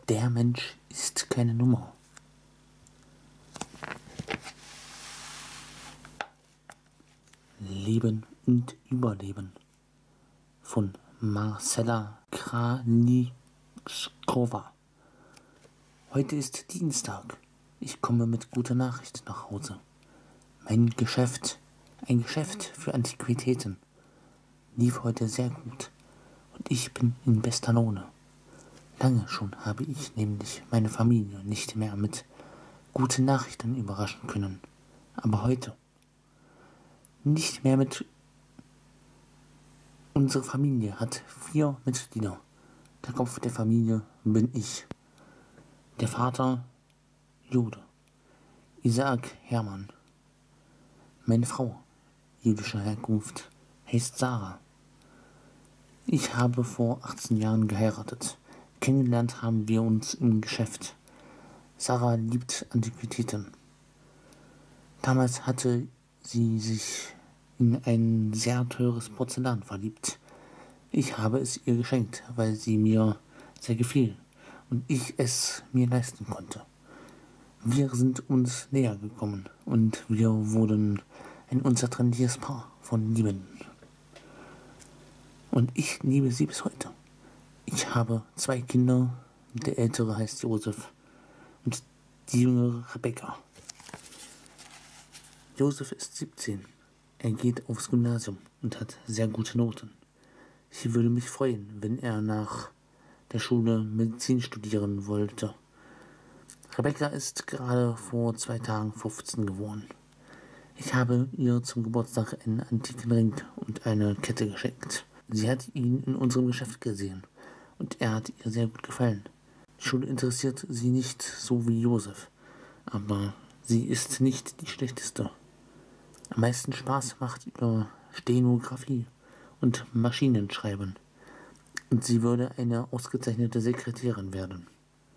Der Mensch ist keine Nummer. Leben und Überleben von Marcella Kralikova. Heute ist Dienstag. Ich komme mit guter Nachricht nach Hause. Mein Geschäft, ein Geschäft für Antiquitäten, lief heute sehr gut und ich bin in bester Laune. Lange schon habe ich nämlich meine Familie nicht mehr mit guten Nachrichten überraschen können. Aber heute nicht mehr mit. Unsere Familie hat 4 Mitglieder. Der Kopf der Familie bin ich. Der Vater Jude, Isaac Hermann. Meine Frau, jüdischer Herkunft, heißt Sarah. Ich habe vor 18 Jahren geheiratet. Kennengelernt haben wir uns im Geschäft. Sarah liebt Antiquitäten. Damals hatte sie sich in ein sehr teures Porzellan verliebt. Ich habe es ihr geschenkt, weil sie mir sehr gefiel und ich es mir leisten konnte. Wir sind uns näher gekommen und wir wurden ein unzertrennliches Paar von Liebenden. Und ich liebe sie bis heute. Ich habe 2 Kinder, der ältere heißt Josef und die jüngere Rebecca. Josef ist 17. Er geht aufs Gymnasium und hat sehr gute Noten. Ich würde mich freuen, wenn er nach der Schule Medizin studieren wollte. Rebecca ist gerade vor 2 Tagen 15 geworden. Ich habe ihr zum Geburtstag einen antiken Ring und eine Kette geschenkt. Sie hat ihn in unserem Geschäft gesehen und er hat ihr sehr gut gefallen. Die Schule interessiert sie nicht so wie Josef, aber sie ist nicht die schlechteste. Am meisten Spaß macht ihr Stenografie und Maschinenschreiben. Und sie würde eine ausgezeichnete Sekretärin werden.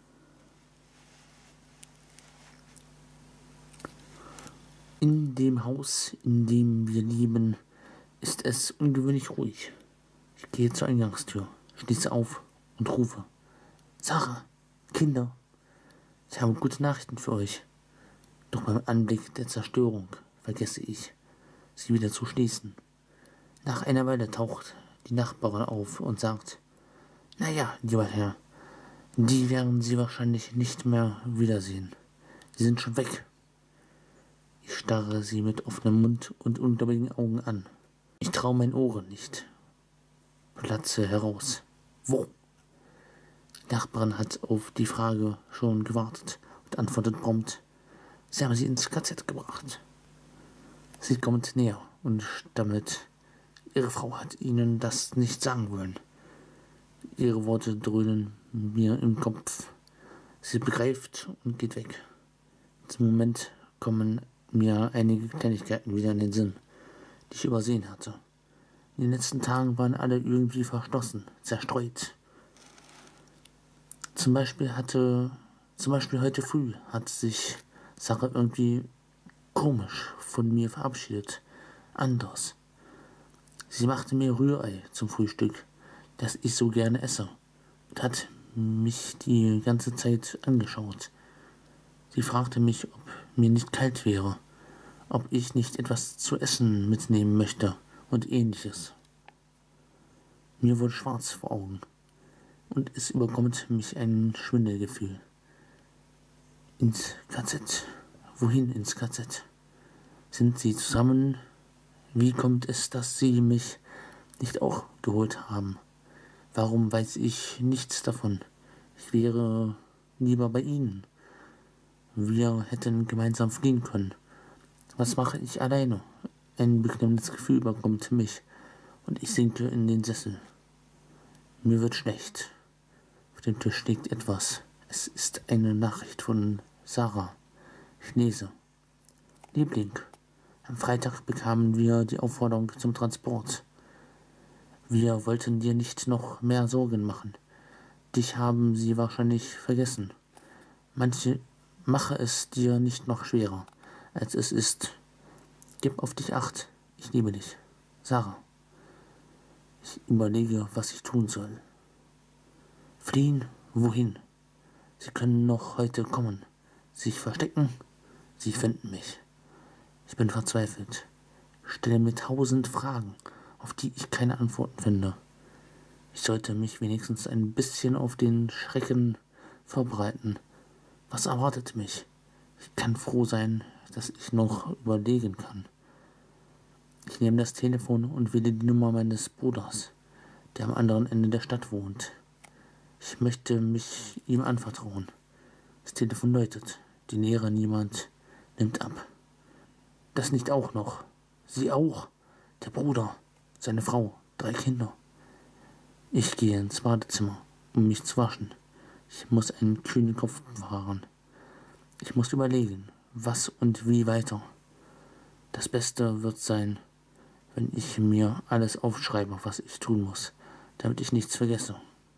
In dem Haus, in dem wir leben, ist es ungewöhnlich ruhig. Ich gehe zur Eingangstür, schließe auf und rufe: Sarah, Kinder, ich habe gute Nachrichten für euch. Doch beim Anblick der Zerstörung vergesse ich, sie wieder zu schließen. Nach einer Weile taucht die Nachbarin auf und sagt: Naja, lieber Herr, die werden Sie wahrscheinlich nicht mehr wiedersehen. Sie sind schon weg. Ich starre sie mit offenem Mund und ungläubigen Augen an. Ich traue meinen Ohren nicht. Platze heraus. Wo? Die Nachbarin hat auf die Frage schon gewartet und antwortet prompt: Sie haben sie ins KZ gebracht. Sie kommt näher und stammelt: Ihre Frau hat Ihnen das nicht sagen wollen. Ihre Worte dröhnen mir im Kopf. Sie begreift und geht weg. Im Moment kommen mir einige Kleinigkeiten wieder in den Sinn, die ich übersehen hatte. In den letzten Tagen waren alle irgendwie verschlossen, zerstreut. Zum Beispiel heute früh hat sich Sarah irgendwie komisch von mir verabschiedet. Anders. Sie machte mir Rührei zum Frühstück, das ich so gerne esse, und hat mich die ganze Zeit angeschaut. Sie fragte mich, ob mir nicht kalt wäre, ob ich nicht etwas zu essen mitnehmen möchte und ähnliches. Mir wurde schwarz vor Augen und es überkommt mich ein Schwindelgefühl. Ins KZ. Wohin ins KZ? Sind sie zusammen? Wie kommt es, dass sie mich nicht auch geholt haben? Warum weiß ich nichts davon? Ich wäre lieber bei ihnen. Wir hätten gemeinsam fliehen können. Was mache ich alleine? Ein beklemmendes Gefühl überkommt mich und ich sinke in den Sessel. Mir wird schlecht. Auf dem Tisch liegt etwas. Es ist eine Nachricht von Sarah. Ich lese: Liebling, am Freitag bekamen wir die Aufforderung zum Transport. Wir wollten dir nicht noch mehr Sorgen machen. Dich haben sie wahrscheinlich vergessen. Mache es dir nicht noch schwerer, als es ist. Gib auf dich Acht. Ich liebe dich. Sarah. Ich überlege, was ich tun soll. Fliehen? Wohin? Sie können noch heute kommen, sich verstecken, sie finden mich. Ich bin verzweifelt, stelle mir 1000 Fragen, auf die ich keine Antworten finde. Ich sollte mich wenigstens ein bisschen auf den Schrecken vorbereiten. Was erwartet mich? Ich kann froh sein, dass ich noch überlegen kann. Ich nehme das Telefon und wähle die Nummer meines Bruders, der am anderen Ende der Stadt wohnt. Ich möchte mich ihm anvertrauen. Das Telefon läutet. Die Nähere niemand nimmt ab. Das nicht auch noch. Sie auch. Der Bruder, seine Frau, 3 Kinder. Ich gehe ins Badezimmer, um mich zu waschen. Ich muss einen kühlen Kopf bewahren. Ich muss überlegen, was und wie weiter. Das Beste wird sein, wenn ich mir alles aufschreibe, was ich tun muss, damit ich nichts vergesse.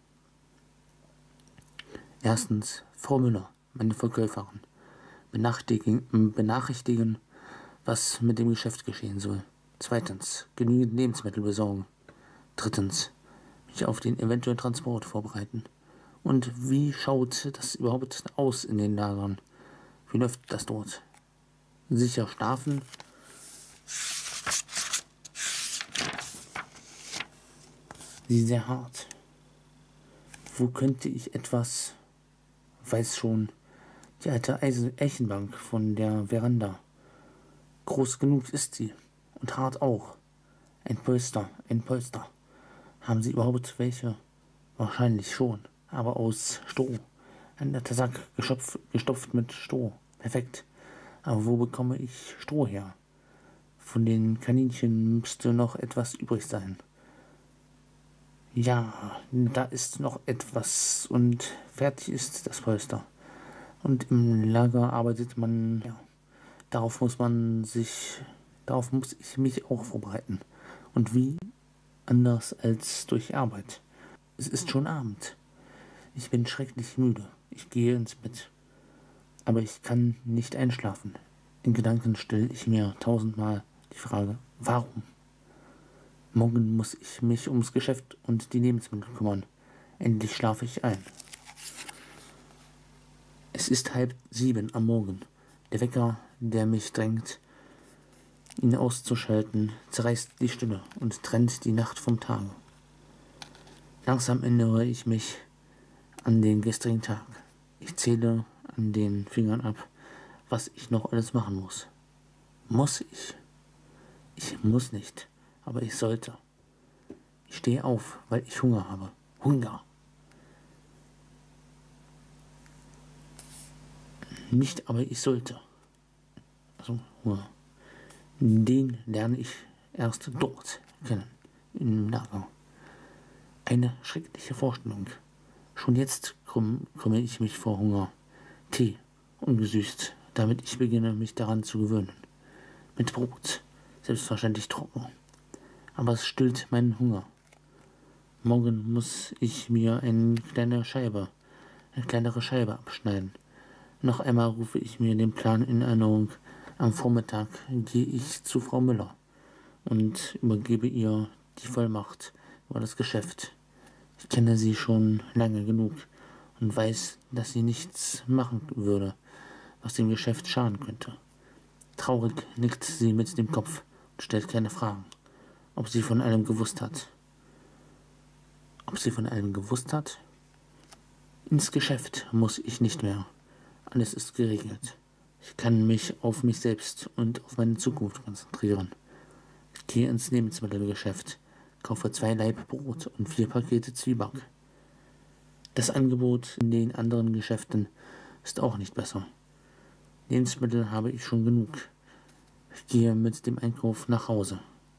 Erstens, Frau Müller, meine Verkäuferin, benachrichtigen, was mit dem Geschäft geschehen soll. Zweitens, genügend Lebensmittel besorgen. Drittens, mich auf den eventuellen Transport vorbereiten. Und wie schaut das überhaupt aus in den Lagern? Wie läuft das dort? Sicher schlafen? Sie sehr hart. Wo könnte ich etwas? Weiß schon, die alte Eichenbank von der Veranda. Groß genug ist sie und hart auch. Ein Polster. Haben Sie überhaupt welche? Wahrscheinlich schon, aber aus Stroh. Ein netter Sack, gestopft mit Stroh. Perfekt. Aber wo bekomme ich Stroh her? Von den Kaninchen müsste noch etwas übrig sein. Ja, da ist noch etwas und fertig ist das Polster. Und im Lager arbeitet man, ja, darauf muss ich mich auch vorbereiten. Und wie anders als durch Arbeit. Es ist schon Abend. Ich bin schrecklich müde. Ich gehe ins Bett. Aber ich kann nicht einschlafen. In Gedanken stelle ich mir 1000-mal die Frage, warum? Morgen muss ich mich ums Geschäft und die Lebensmittel kümmern. Endlich schlafe ich ein. Es ist 6:30 am Morgen. Der Wecker, der mich drängt, ihn auszuschalten, zerreißt die Stille und trennt die Nacht vom Tage. Langsam erinnere ich mich an den gestrigen Tag. Ich zähle an den Fingern ab, was ich noch alles machen muss. Muss ich? Ich muss nicht, aber ich sollte. Ich stehe auf, weil ich Hunger habe. Hunger. Nicht, aber ich sollte. Also Hunger. Den lerne ich erst dort kennen, im Lager. Eine schreckliche Vorstellung. Schon jetzt krümme ich mich vor Hunger. Tee, ungesüßt, damit ich beginne, mich daran zu gewöhnen. Mit Brot, selbstverständlich trocken. Aber es stillt meinen Hunger. Morgen muss ich mir eine kleinere Scheibe abschneiden. Noch einmal rufe ich mir den Plan in Erinnerung. Am Vormittag gehe ich zu Frau Müller und übergebe ihr die Vollmacht über das Geschäft. Ich kenne sie schon lange genug und weiß, dass sie nichts machen würde, was dem Geschäft schaden könnte. Traurig nickt sie mit dem Kopf und stellt keine Fragen, ob sie von allem gewusst hat. Ins Geschäft muss ich nicht mehr. Alles ist geregelt. Ich kann mich auf mich selbst und auf meine Zukunft konzentrieren. Ich gehe ins Lebensmittelgeschäft, kaufe 2 Laib Brot und 4 Pakete Zwieback. Das Angebot in den anderen Geschäften ist auch nicht besser. Lebensmittel habe ich schon genug. Ich gehe mit dem Einkauf nach Hause.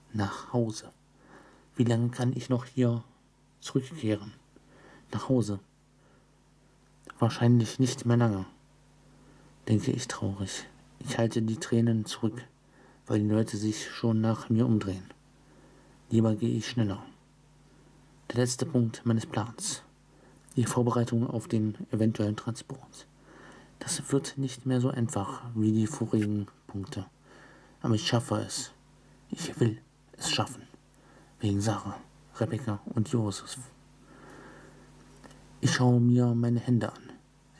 Wie lange kann ich noch hier zurückkehren? Nach Hause. Wahrscheinlich nicht mehr lange, denke ich traurig. Ich halte die Tränen zurück, weil die Leute sich schon nach mir umdrehen. Lieber gehe ich schneller. Der letzte Punkt meines Plans. Die Vorbereitung auf den eventuellen Transport. Das wird nicht mehr so einfach wie die vorigen Punkte. Aber ich schaffe es. Ich will es schaffen. Wegen Sarah, Rebecca und Josef. Ich schaue mir meine Hände an.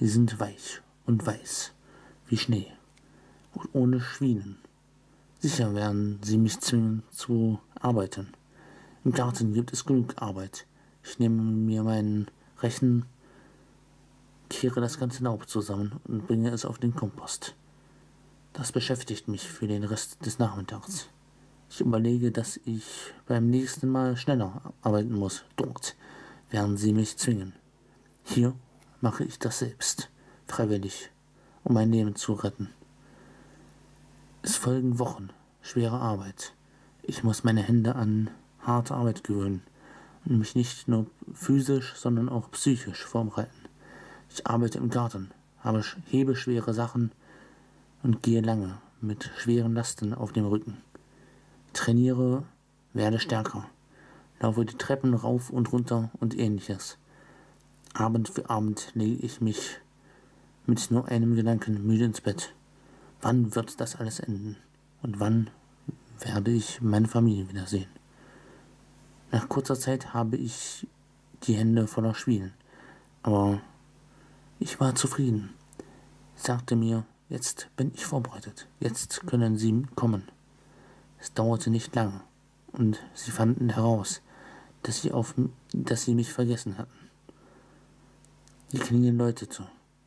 Sie sind weich und weiß, wie Schnee und ohne Schwielen. Sicher werden sie mich zwingen zu arbeiten. Im Garten gibt es genug Arbeit. Ich nehme mir meinen Rechen, kehre das ganze Laub zusammen und bringe es auf den Kompost. Das beschäftigt mich für den Rest des Nachmittags. Ich überlege, dass ich beim nächsten Mal schneller arbeiten muss. Dort werden sie mich zwingen. Hier mache ich das selbst, freiwillig, um mein Leben zu retten. Es folgen Wochen schwerer Arbeit. Ich muss meine Hände an harte Arbeit gewöhnen und mich nicht nur physisch, sondern auch psychisch vorbereiten. Ich arbeite im Garten, hebe schwere Sachen und gehe lange mit schweren Lasten auf dem Rücken. Trainiere, werde stärker, laufe die Treppen rauf und runter und ähnliches. Abend für Abend lege ich mich mit nur einem Gedanken müde ins Bett. Wann wird das alles enden? Und wann werde ich meine Familie wiedersehen? Nach kurzer Zeit habe ich die Hände voller Schwielen, aber ich war zufrieden. Ich sagte mir, jetzt bin ich vorbereitet, jetzt können sie kommen. Es dauerte nicht lange, und sie fanden heraus, dass sie mich vergessen hatten. Die Klingel läutete,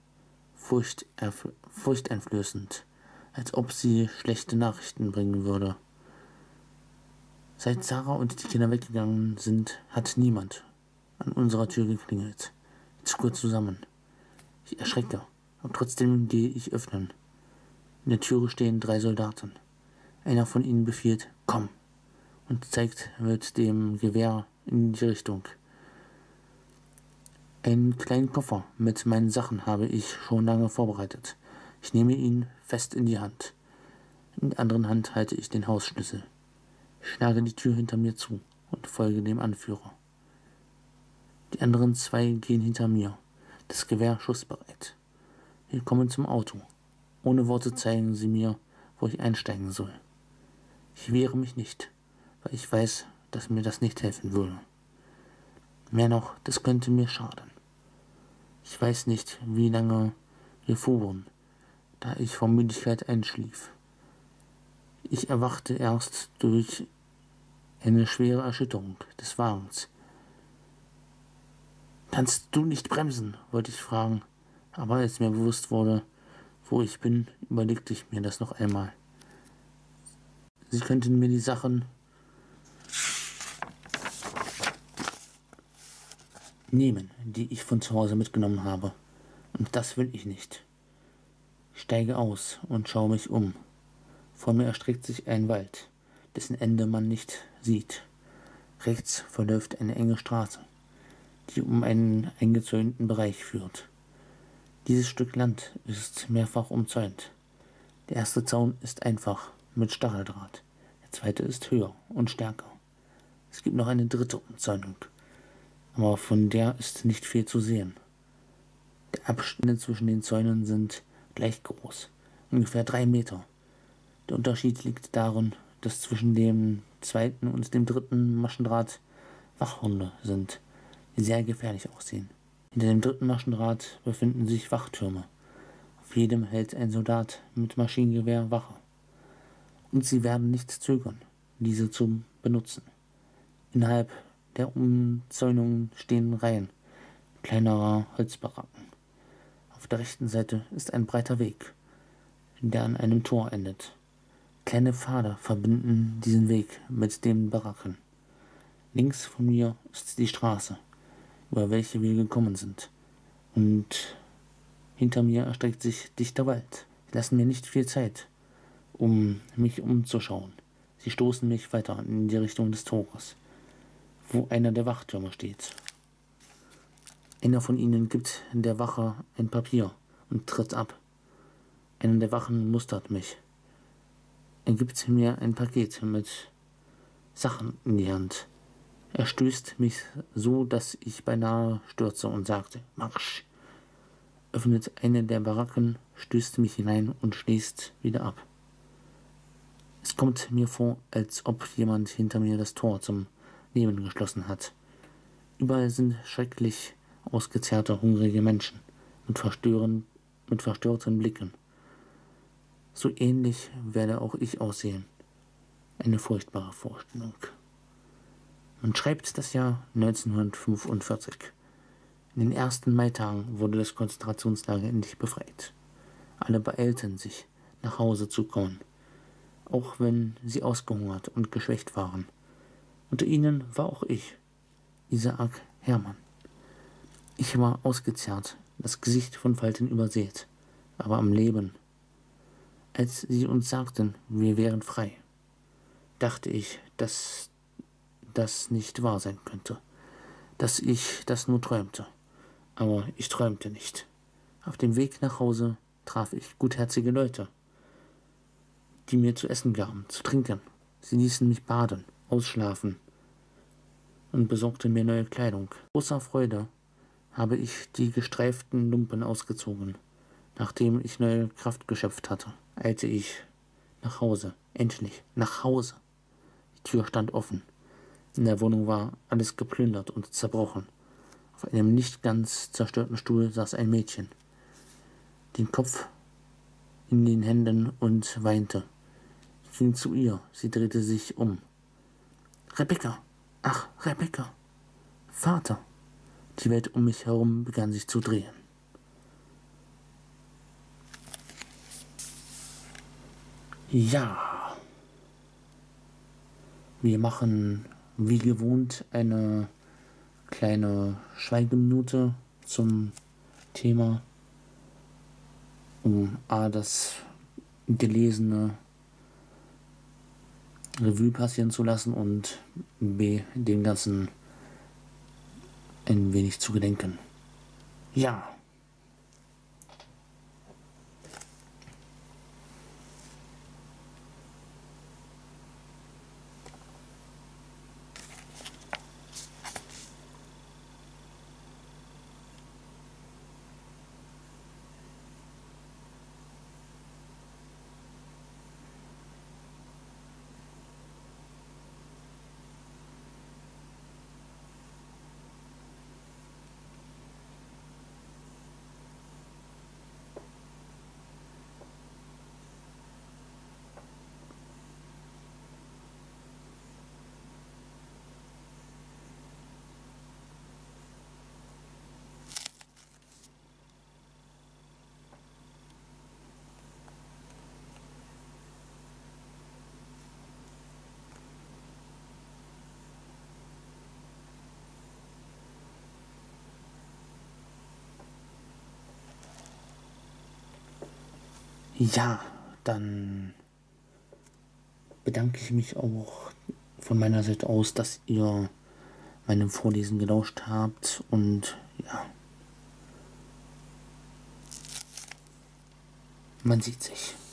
furchteinflößend, als ob sie schlechte Nachrichten bringen würde. Seit Sarah und die Kinder weggegangen sind, hat niemand an unserer Tür geklingelt. Ich zucke zusammen. Ich erschrecke, aber trotzdem gehe ich öffnen. In der Türe stehen 3 Soldaten. Einer von ihnen befiehlt, komm, und zeigt mit dem Gewehr in die Richtung. Einen kleinen Koffer mit meinen Sachen habe ich schon lange vorbereitet. Ich nehme ihn fest in die Hand. In der anderen Hand halte ich den Hausschlüssel. Ich schlage die Tür hinter mir zu und folge dem Anführer. Die anderen 2 gehen hinter mir, das Gewehr schussbereit. Wir kommen zum Auto. Ohne Worte zeigen sie mir, wo ich einsteigen soll. Ich wehre mich nicht, weil ich weiß, dass mir das nicht helfen würde. Mehr noch, das könnte mir schaden. Ich weiß nicht, wie lange wir fuhren, da ich vor Müdigkeit einschlief. Ich erwachte erst durch eine schwere Erschütterung des Wagens. Kannst du nicht bremsen, wollte ich fragen, aber als mir bewusst wurde, wo ich bin, überlegte ich mir das noch einmal. Sie könnten mir die Sachen nehmen, die ich von zu Hause mitgenommen habe. Und das will ich nicht. Ich steige aus und schaue mich um. Vor mir erstreckt sich ein Wald, dessen Ende man nicht sieht. Rechts verläuft eine enge Straße, die um einen eingezäunten Bereich führt. Dieses Stück Land ist mehrfach umzäunt. Der erste Zaun ist einfach mit Stacheldraht. Der zweite ist höher und stärker. Es gibt noch eine dritte Umzäunung, aber von der ist nicht viel zu sehen. Die Abstände zwischen den Zäunen sind gleich groß, ungefähr 3 Meter. Der Unterschied liegt darin, dass zwischen dem zweiten und dem dritten Maschendraht Wachhunde sind, die sehr gefährlich aussehen. Hinter dem dritten Maschendraht befinden sich Wachtürme. Auf jedem hält ein Soldat mit Maschinengewehr Wache. Und sie werden nicht zögern, diese zu benutzen. Innerhalb der Umzäunungen stehen Reihen kleinerer Holzbaracken. Auf der rechten Seite ist ein breiter Weg, der an einem Tor endet. Kleine Pfade verbinden diesen Weg mit den Baracken. Links von mir ist die Straße, über welche wir gekommen sind, und hinter mir erstreckt sich dichter Wald. Sie lassen mir nicht viel Zeit, um mich umzuschauen. Sie stoßen mich weiter in die Richtung des Tores, wo einer der Wachtürme steht. Einer von ihnen gibt der Wache ein Papier und tritt ab. Einer der Wachen mustert mich. Er gibt mir ein Paket mit Sachen in die Hand. Er stößt mich so, dass ich beinahe stürze und sagte, Marsch! Öffnet eine der Baracken, stößt mich hinein und schließt wieder ab. Es kommt mir vor, als ob jemand hinter mir das Tor zum Leben geschlossen hat. Überall sind schrecklich ausgezehrte, hungrige Menschen. und mit verstörten Blicken. So ähnlich werde auch ich aussehen. Eine furchtbare Vorstellung. Man schreibt das Jahr 1945. In den ersten Maitagen wurde das Konzentrationslager endlich befreit. Alle beeilten sich, nach Hause zu kommen, auch wenn sie ausgehungert und geschwächt waren. Unter ihnen war auch ich, Isaac Hermann. Ich war ausgezehrt, das Gesicht von Falten übersät, aber am Leben. Als sie uns sagten, wir wären frei, dachte ich, dass das nicht wahr sein könnte, dass ich das nur träumte. Aber ich träumte nicht. Auf dem Weg nach Hause traf ich gutherzige Leute, die mir zu essen gaben, zu trinken. Sie ließen mich baden, ausschlafen und besorgten mir neue Kleidung. Großer Freude habe ich die gestreiften Lumpen ausgezogen. Nachdem ich neue Kraft geschöpft hatte, eilte ich nach Hause. Endlich, nach Hause. Die Tür stand offen. In der Wohnung war alles geplündert und zerbrochen. Auf einem nicht ganz zerstörten Stuhl saß ein Mädchen, den Kopf in den Händen und weinte. Ich ging zu ihr, sie drehte sich um. Rebecca! Ach, Rebecca! Vater! Die Welt um mich herum begann sich zu drehen. Ja, wir machen wie gewohnt eine kleine Schweigeminute zum Thema, um A, das Gelesene Revue passieren zu lassen und B, dem Ganzen ein wenig zu gedenken. Ja. Ja, dann bedanke ich mich auch von meiner Seite aus, dass ihr meinem Vorlesen gelauscht habt und ja, man sieht sich.